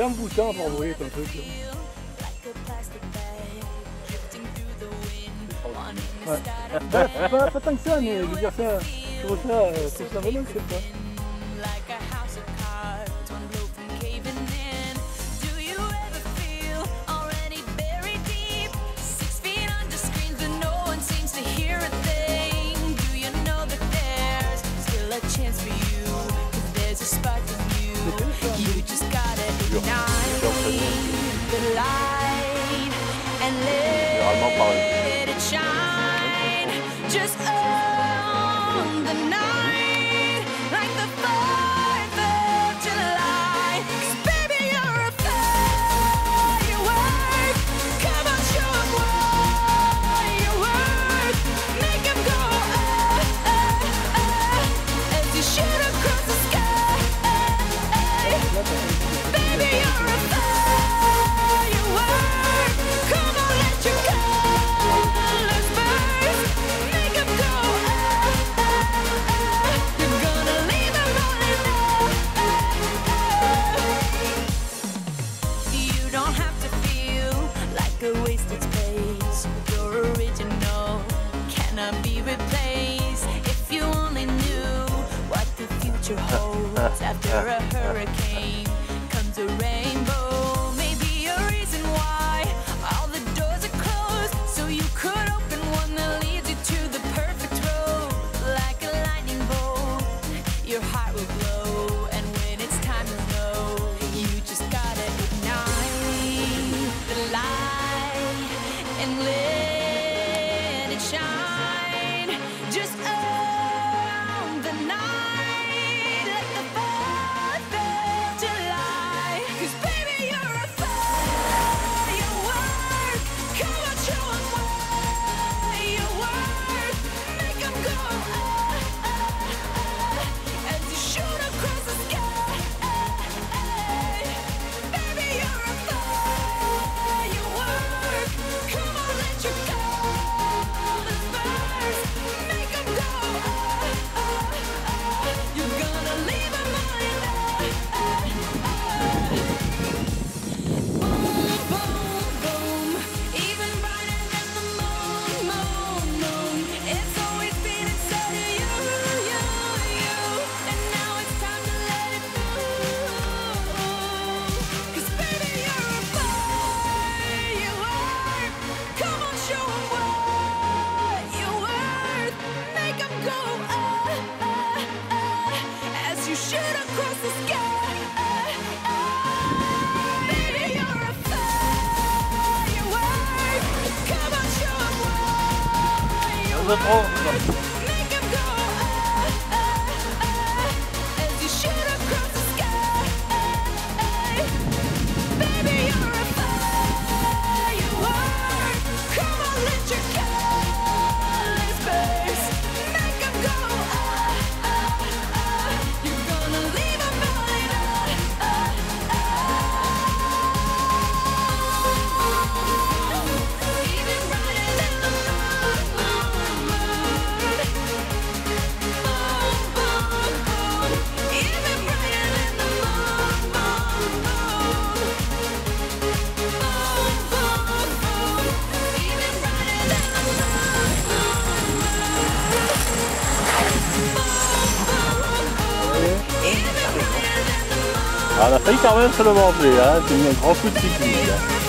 bien me boutin pour envoyer ton truc. Ouais. Bah, pas tant que ça, mais je veux dire ça, je trouve ça vraiment que c'est pas. You just gotta ignite the light and let it shine. Just own the night like the 4th of July. 'Cause baby, you're a firework. Come on, show 'em what you're worth. Make 'em go as you shoot across the sky. Baby, you're a firework. Come on, let your colors burst. Make 'em go You're gonna leave 'em all in You don't have to feel like a wasted space. You're original, cannot be replaced. If you only knew what the future holds after a hurricane comes a rainbow. Maybe a reason why all the doors are closed, so you could open one that leads you to the perfect road. Like a lightning bolt, your heart will glow, and when it's time to know, you just gotta ignite the light and let it shine. Just own the night like the 4th of July. 'Cause baby, you're a firework. Come on, show 'em what you're worth. Make 'em go as you shoot across the sky. Baby, you're a firework. Come on, let your colors burst. Make 'em go You're gonna leave 'em all in Boom, boom, boom. Even brighter than the moon, moon. It's always been inside of you. And now it's time to let it move. 'Cause baby, you're a firework. Come on, show 'em what you're worth. Make 'em go as you shoot across the sky. Baby, you're a firework. Come on, show 'em what you're worth. Make 'em go as you shoot across the sky. Baby, you're a firework. Come on, let your colors burst. Make 'em go You're gonna leave 'em all in Even brighter than the moon. Even brighter than the Even brighter than Ah, on a failli quand même se le manger, hein. C'est mis un grand coup de cyclisme.